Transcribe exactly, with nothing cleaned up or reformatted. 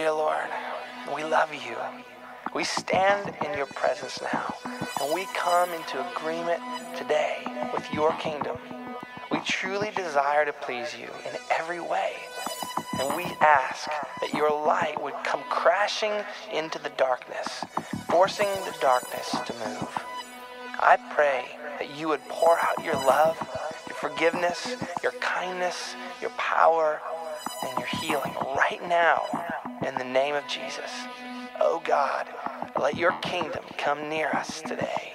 Dear Lord, we love you. We stand in your presence now, and we come into agreement today with your kingdom. We truly desire to please you in every way, and we ask that your light would come crashing into the darkness, forcing the darkness to move. I pray that you would pour out your love, your forgiveness, your kindness, your power, and your healing right now in the name of Jesus. Oh God, let your kingdom come near us today.